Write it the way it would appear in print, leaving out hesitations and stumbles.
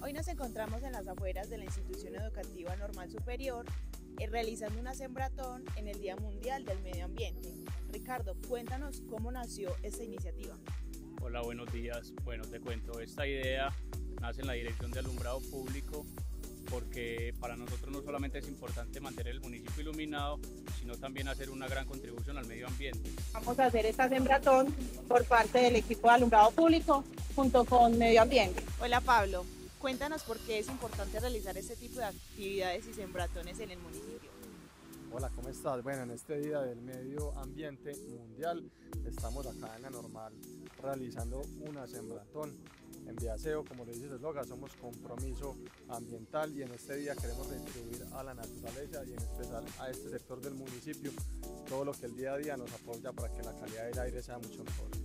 Hoy nos encontramos en las afueras de la Institución Educativa Normal Superior realizando una sembratón en el Día Mundial del Medio Ambiente. Ricardo, cuéntanos cómo nació esta iniciativa. Hola, buenos días. Bueno, te cuento, esta idea nace en la Dirección de Alumbrado Público porque para nosotros no solamente es importante mantener el municipio iluminado, sino también hacer una gran contribución al medio ambiente. Vamos a hacer esta sembratón por parte del equipo de alumbrado público junto con medio ambiente. Hola Pablo, cuéntanos por qué es importante realizar este tipo de actividades y sembratones en el municipio. Hola, ¿cómo estás? Bueno, en este Día del Medio Ambiente Mundial estamos acá en la Normal realizando una sembratón. En Viaseo, como le dice el eslogan, somos compromiso ambiental y en este día queremos retribuir a la naturaleza y en especial a este sector del municipio todo lo que el día a día nos apoya para que la calidad del aire sea mucho mejor.